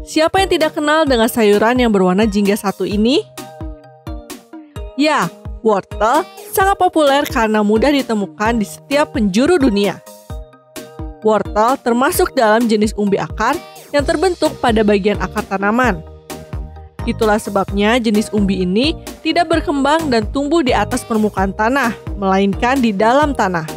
Siapa yang tidak kenal dengan sayuran yang berwarna jingga satu ini? Ya, wortel sangat populer karena mudah ditemukan di setiap penjuru dunia. Wortel termasuk dalam jenis umbi akar yang terbentuk pada bagian akar tanaman. Itulah sebabnya jenis umbi ini tidak berkembang dan tumbuh di atas permukaan tanah, melainkan di dalam tanah.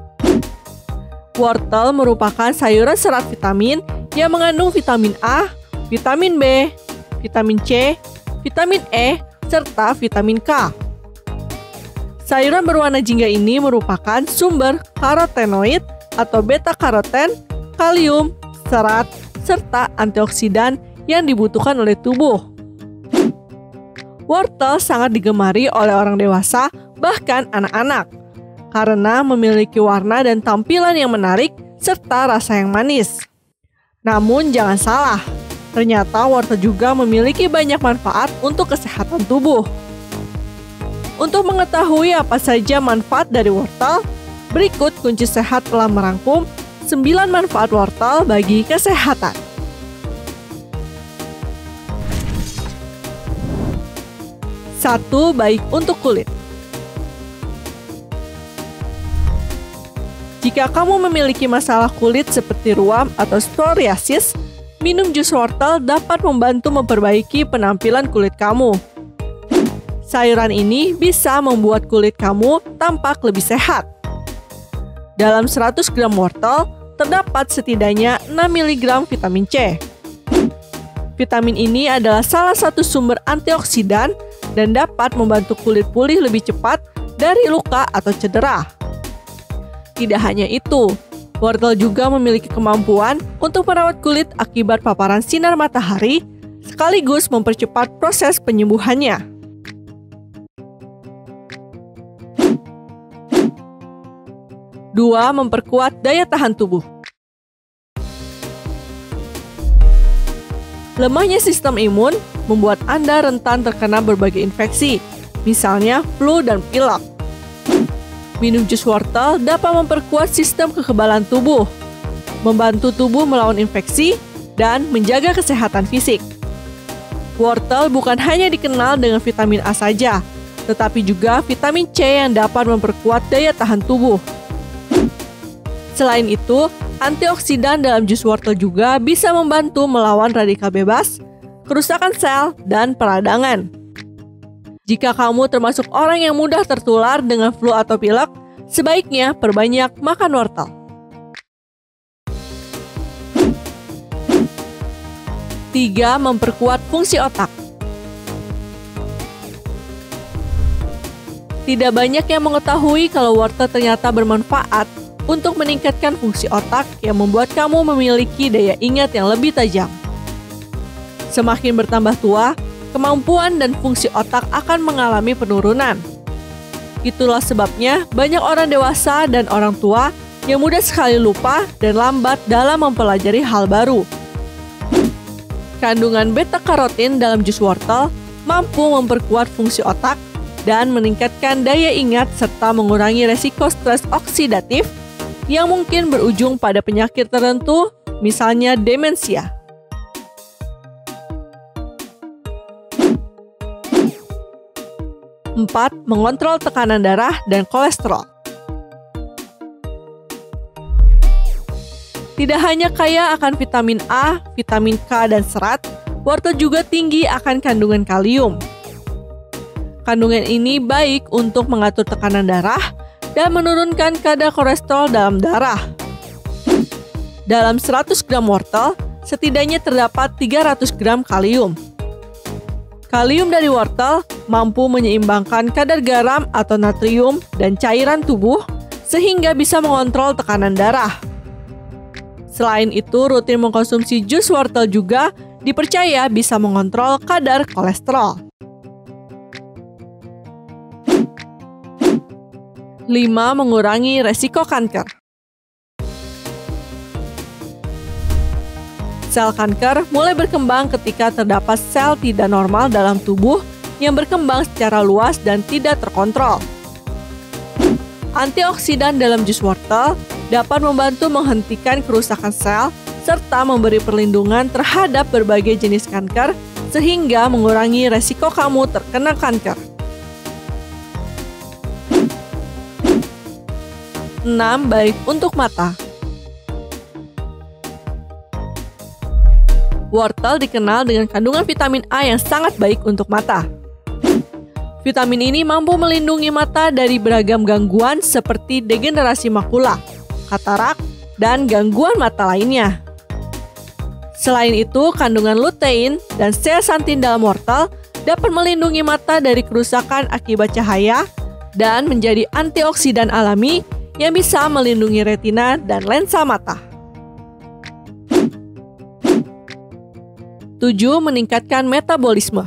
Wortel merupakan sayuran serat vitamin yang mengandung vitamin A, vitamin B, vitamin C, vitamin E, serta vitamin K. Sayuran berwarna jingga ini merupakan sumber karotenoid atau beta-karoten, kalium, serat, serta antioksidan yang dibutuhkan oleh tubuh. Wortel sangat digemari oleh orang dewasa, bahkan anak-anak, karena memiliki warna dan tampilan yang menarik serta rasa yang manis. Namun jangan salah, ternyata wortel juga memiliki banyak manfaat untuk kesehatan tubuh. Untuk mengetahui apa saja manfaat dari wortel, berikut kunci sehat telah merangkum 9 manfaat wortel bagi kesehatan. 1. Baik untuk kulit. Jika kamu memiliki masalah kulit seperti ruam atau psoriasis, minum jus wortel dapat membantu memperbaiki penampilan kulit kamu. Sayuran ini bisa membuat kulit kamu tampak lebih sehat. Dalam 100 gram wortel, terdapat setidaknya 6 mg vitamin C. Vitamin ini adalah salah satu sumber antioksidan dan dapat membantu kulit pulih lebih cepat dari luka atau cedera. Tidak hanya itu, wortel juga memiliki kemampuan untuk merawat kulit akibat paparan sinar matahari, sekaligus mempercepat proses penyembuhannya. 2. Memperkuat daya tahan tubuh. Lemahnya sistem imun membuat Anda rentan terkena berbagai infeksi, misalnya flu dan pilek. Minum jus wortel dapat memperkuat sistem kekebalan tubuh, membantu tubuh melawan infeksi, dan menjaga kesehatan fisik. Wortel bukan hanya dikenal dengan vitamin A saja, tetapi juga vitamin C yang dapat memperkuat daya tahan tubuh. Selain itu, antioksidan dalam jus wortel juga bisa membantu melawan radikal bebas, kerusakan sel, dan peradangan. Jika kamu termasuk orang yang mudah tertular dengan flu atau pilek, sebaiknya perbanyak makan wortel. 3. Memperkuat fungsi otak. Tidak banyak yang mengetahui kalau wortel ternyata bermanfaat untuk meningkatkan fungsi otak yang membuat kamu memiliki daya ingat yang lebih tajam. Semakin bertambah tua, kemampuan dan fungsi otak akan mengalami penurunan. Itulah sebabnya banyak orang dewasa dan orang tua yang mudah sekali lupa dan lambat dalam mempelajari hal baru. Kandungan beta-karotin dalam jus wortel mampu memperkuat fungsi otak dan meningkatkan daya ingat serta mengurangi resiko stres oksidatif yang mungkin berujung pada penyakit tertentu, misalnya demensia. 4. Mengontrol tekanan darah dan kolesterol. Tidak hanya kaya akan vitamin A, vitamin K, dan serat, wortel juga tinggi akan kandungan kalium. Kandungan ini baik untuk mengatur tekanan darah dan menurunkan kadar kolesterol dalam darah. Dalam 100 gram wortel, setidaknya terdapat 300 gram kalium. Kalium dari wortel mampu menyeimbangkan kadar garam atau natrium dan cairan tubuh sehingga bisa mengontrol tekanan darah. Selain itu, rutin mengkonsumsi jus wortel juga dipercaya bisa mengontrol kadar kolesterol. 5. Mengurangi resiko kanker. Sel kanker mulai berkembang ketika terdapat sel tidak normal dalam tubuh yang berkembang secara luas dan tidak terkontrol. Antioksidan dalam jus wortel dapat membantu menghentikan kerusakan sel serta memberi perlindungan terhadap berbagai jenis kanker sehingga mengurangi resiko kamu terkena kanker. 6. Baik untuk mata. Wortel dikenal dengan kandungan vitamin A yang sangat baik untuk mata. Vitamin ini mampu melindungi mata dari beragam gangguan seperti degenerasi makula, katarak, dan gangguan mata lainnya. Selain itu, kandungan lutein dan zeaxanthin dalam wortel dapat melindungi mata dari kerusakan akibat cahaya dan menjadi antioksidan alami yang bisa melindungi retina dan lensa mata. 7. Meningkatkan metabolisme.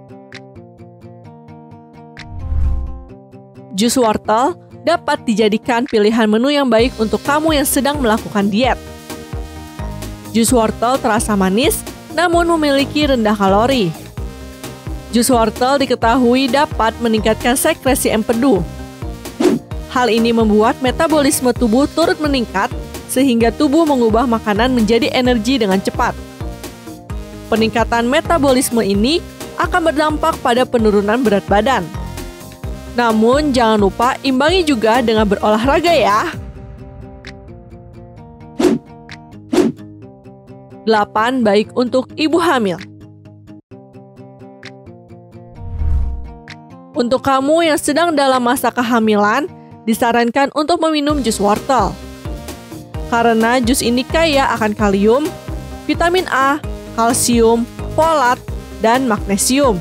Jus wortel dapat dijadikan pilihan menu yang baik untuk kamu yang sedang melakukan diet. Jus wortel terasa manis, namun memiliki rendah kalori. Jus wortel diketahui dapat meningkatkan sekresi empedu. Hal ini membuat metabolisme tubuh turut meningkat, sehingga tubuh mengubah makanan menjadi energi dengan cepat. Peningkatan metabolisme ini akan berdampak pada penurunan berat badan. Namun, jangan lupa imbangi juga dengan berolahraga ya. 8. Baik untuk ibu hamil. Untuk kamu yang sedang dalam masa kehamilan, disarankan untuk meminum jus wortel. Karena jus ini kaya akan kalium, vitamin A, kalsium, folat, dan magnesium.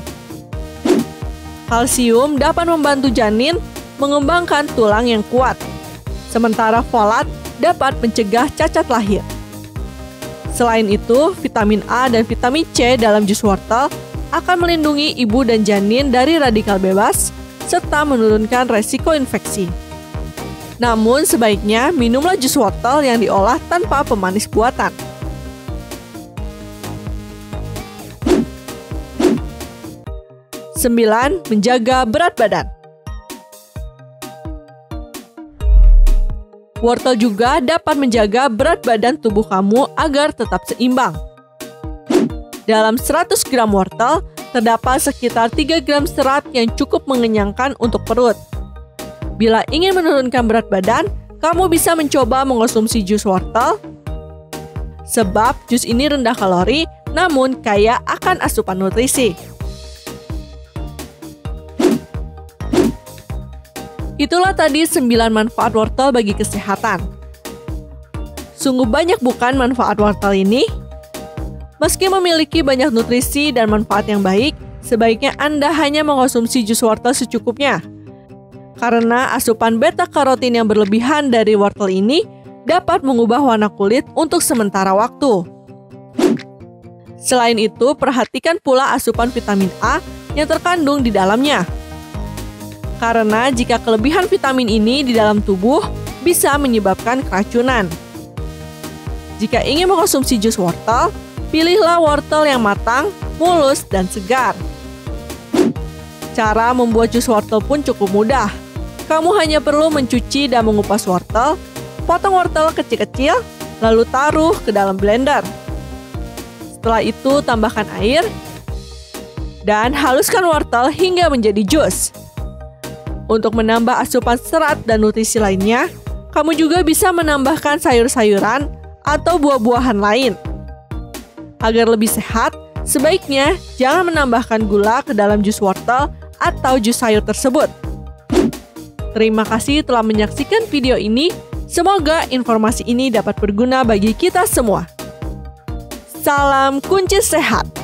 Kalsium dapat membantu janin mengembangkan tulang yang kuat, sementara folat dapat mencegah cacat lahir. Selain itu, vitamin A dan vitamin C dalam jus wortel akan melindungi ibu dan janin dari radikal bebas, serta menurunkan resiko infeksi. Namun, sebaiknya minumlah jus wortel yang diolah tanpa pemanis buatan. 9. Menjaga berat badan. Wortel juga dapat menjaga berat badan tubuh kamu agar tetap seimbang. Dalam 100 gram wortel, terdapat sekitar 3 gram serat yang cukup mengenyangkan untuk perut. Bila ingin menurunkan berat badan, kamu bisa mencoba mengonsumsi jus wortel, sebab jus ini rendah kalori, namun kaya akan asupan nutrisi. Itulah tadi 9 manfaat wortel bagi kesehatan. Sungguh banyak bukan manfaat wortel ini? Meski memiliki banyak nutrisi dan manfaat yang baik, sebaiknya Anda hanya mengonsumsi jus wortel secukupnya. Karena asupan beta-karotin yang berlebihan dari wortel ini dapat mengubah warna kulit untuk sementara waktu. Selain itu, perhatikan pula asupan vitamin A yang terkandung di dalamnya. Karena jika kelebihan vitamin ini di dalam tubuh bisa menyebabkan keracunan. Jika ingin mengonsumsi jus wortel, pilihlah wortel yang matang, mulus, dan segar. Cara membuat jus wortel pun cukup mudah. Kamu hanya perlu mencuci dan mengupas wortel, potong wortel kecil-kecil, lalu taruh ke dalam blender. Setelah itu, tambahkan air, dan haluskan wortel hingga menjadi jus. Untuk menambah asupan serat dan nutrisi lainnya, kamu juga bisa menambahkan sayur-sayuran atau buah-buahan lain. Agar lebih sehat, sebaiknya jangan menambahkan gula ke dalam jus wortel atau jus sayur tersebut. Terima kasih telah menyaksikan video ini. Semoga informasi ini dapat berguna bagi kita semua. Salam kunci sehat.